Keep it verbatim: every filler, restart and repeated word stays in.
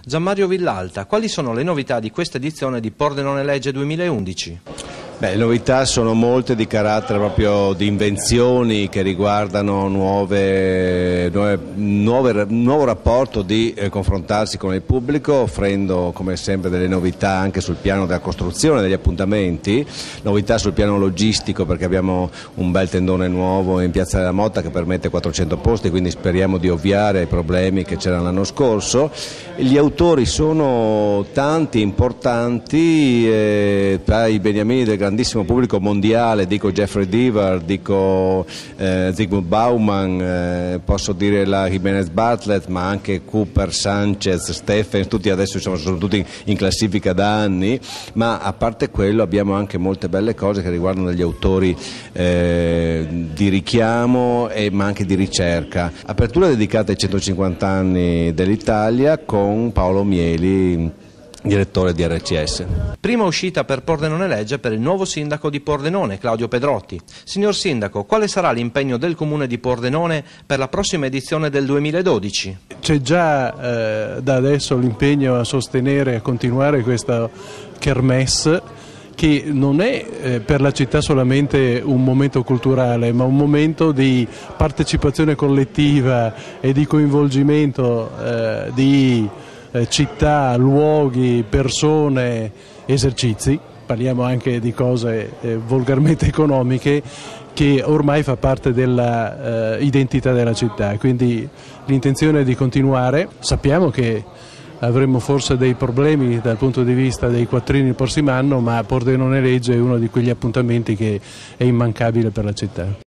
Gianmario Villalta, quali sono le novità di questa edizione di Pordenone Legge duemilaundici? Beh, le novità sono molte di carattere proprio di invenzioni che riguardano nuove, nuove, nuove, un nuovo rapporto di eh, confrontarsi con il pubblico, offrendo come sempre delle novità anche sul piano della costruzione degli appuntamenti, novità sul piano logistico perché abbiamo un bel tendone nuovo in Piazza della Motta che permette quattrocento posti, quindi speriamo di ovviare ai problemi che c'erano l'anno scorso. Gli autori sono tanti, importanti, eh, tra i beniamini del grandissimo pubblico mondiale, dico Jeffrey Deaver, dico eh, Zygmunt Bauman, eh, posso dire la Jimenez Bartlett, ma anche Cooper, Sanchez, Stephens, tutti adesso insomma, sono tutti in classifica da anni, ma a parte quello abbiamo anche molte belle cose che riguardano degli autori eh, di richiamo e, ma anche di ricerca. Apertura dedicata ai centocinquanta anni dell'Italia con Paolo Mieli, direttore di R C S. Prima uscita per Pordenone Legge per il nuovo sindaco di Pordenone, Claudio Pedrotti. Signor Sindaco, quale sarà l'impegno del Comune di Pordenone per la prossima edizione del duemiladodici? C'è già eh, da adesso l'impegno a sostenere e a continuare questa kermesse, che non è eh, per la città solamente un momento culturale, ma un momento di partecipazione collettiva e di coinvolgimento eh, di città, luoghi, persone, esercizi, parliamo anche di cose eh, volgarmente economiche, che ormai fa parte dell'identità eh, della città, quindi l'intenzione è di continuare. Sappiamo che avremo forse dei problemi dal punto di vista dei quattrini il prossimo anno, ma Pordenone Legge è uno di quegli appuntamenti che è immancabile per la città.